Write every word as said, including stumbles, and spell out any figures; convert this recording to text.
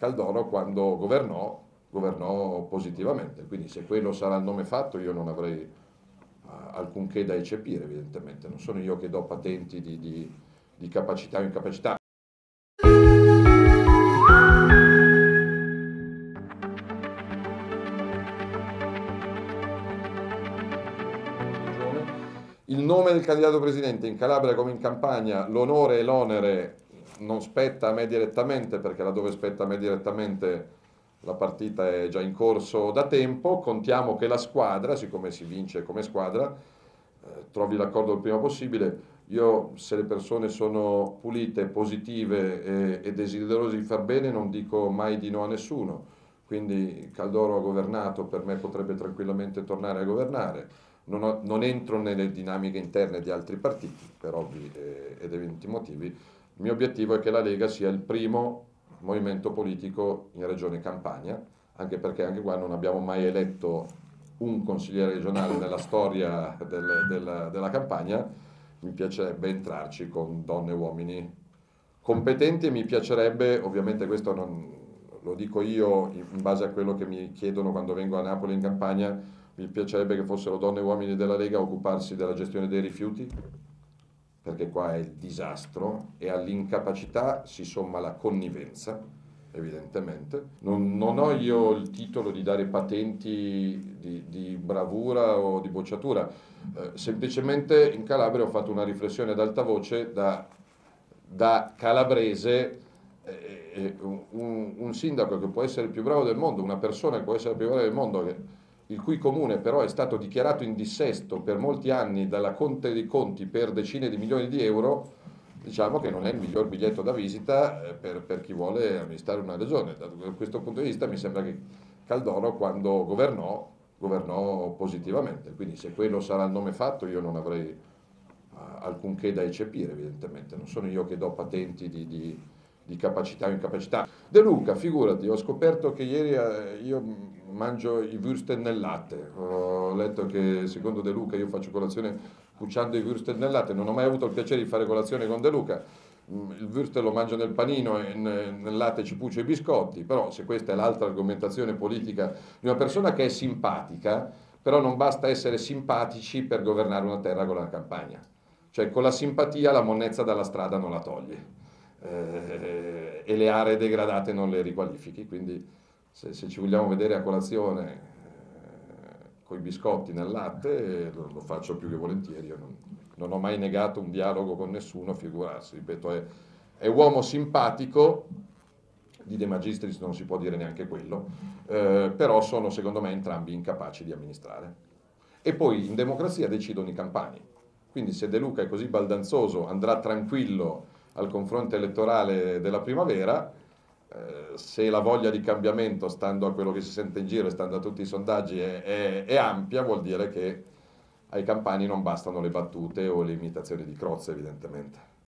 Caldoro quando governò, governò positivamente, quindi se quello sarà il nome fatto io non avrei eh, alcunché da eccepire, evidentemente, non sono io che do patenti di, di, di capacità o incapacità. Il nome del candidato presidente in Calabria come in Campania, l'onore e l'onere non spetta a me direttamente, perché laddove spetta a me direttamente la partita è già in corso da tempo. Contiamo che la squadra, siccome si vince come squadra, eh, trovi l'accordo il prima possibile. Io, se le persone sono pulite, positive e, e desiderose di far bene, non dico mai di no a nessuno. Quindi Caldoro ha governato, per me potrebbe tranquillamente tornare a governare. Non, ho, non entro nelle dinamiche interne di altri partiti, per ovvi eh, ed evidenti motivi. Il mio obiettivo è che la Lega sia il primo movimento politico in Regione Campania, anche perché anche qua non abbiamo mai eletto un consigliere regionale nella storia del, del, della Campania. Mi piacerebbe entrarci con donne e uomini competenti e mi piacerebbe, ovviamente questo non, lo dico io in base a quello che mi chiedono quando vengo a Napoli in Campania, mi piacerebbe che fossero donne e uomini della Lega a occuparsi della gestione dei rifiuti, perché qua è il disastro e all'incapacità si somma la connivenza, evidentemente. Non, non ho io il titolo di dare patenti di, di bravura o di bocciatura, eh, semplicemente in Calabria ho fatto una riflessione ad alta voce da, da calabrese. Eh, un, un sindaco che può essere il più bravo del mondo, una persona che può essere il più brava del mondo, che il cui comune però è stato dichiarato in dissesto per molti anni dalla Conte dei Conti per decine di milioni di euro, diciamo che non è il miglior biglietto da visita per, per chi vuole amministrare una regione. Da questo punto di vista mi sembra che Caldoro quando governò, governò positivamente, quindi se quello sarà il nome fatto io non avrei uh, alcunché da eccepire, evidentemente, non sono io che do patenti di, di, di capacità o incapacità. De Luca, figurati, ho scoperto che ieri eh, io mangio i würstel nel latte, ho letto che secondo De Luca io faccio colazione cuciando i würstel nel latte, non ho mai avuto il piacere di fare colazione con De Luca, il würstel lo mangio nel panino e nel latte ci cucio i biscotti, però se questa è l'altra argomentazione politica di una persona che è simpatica, però non basta essere simpatici per governare una terra con la campagna, cioè con la simpatia la monnezza dalla strada non la togli eh, e le aree degradate non le riqualifichi, quindi Se, se ci vogliamo vedere a colazione eh, con i biscotti nel latte, lo, lo faccio più che volentieri. Io non, non ho mai negato un dialogo con nessuno, figurarsi. Ripeto, è, è uomo simpatico, di De Magistris non si può dire neanche quello, eh, però sono secondo me entrambi incapaci di amministrare. E poi in democrazia decidono i campani. Quindi se De Luca è così baldanzoso, andrà tranquillo al confronto elettorale della primavera. Se la voglia di cambiamento, stando a quello che si sente in giro e stando a tutti i sondaggi, è, è, è ampia, vuol dire che ai campani non bastano le battute o le imitazioni di Crozza, evidentemente.